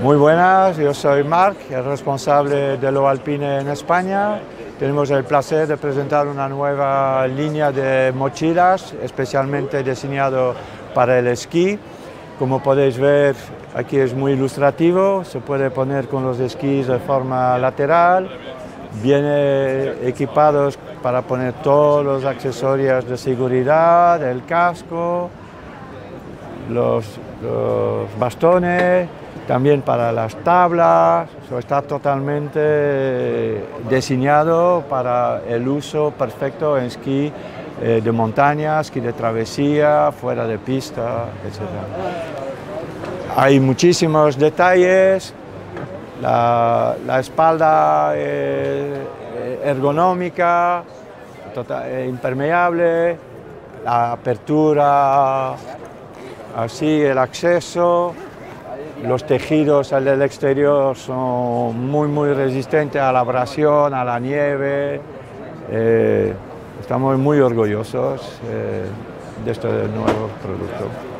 Muy buenas, yo soy Marc, el responsable de Lo Alpine en España. Tenemos el placer de presentar una nueva línea de mochilas especialmente diseñado para el esquí. Como podéis ver, aquí es muy ilustrativo, se puede poner con los esquís de forma lateral, viene equipados para poner todos los accesorios de seguridad, el casco, los bastones, también para las tablas. Está totalmente diseñado para el uso perfecto en esquí de montaña, esquí de travesía, fuera de pista, etc. Hay muchísimos detalles, la espalda ergonómica, impermeable, la apertura, así el acceso. Los tejidos del exterior son muy resistentes a la abrasión, a la nieve. Estamos muy orgullosos de este nuevo producto.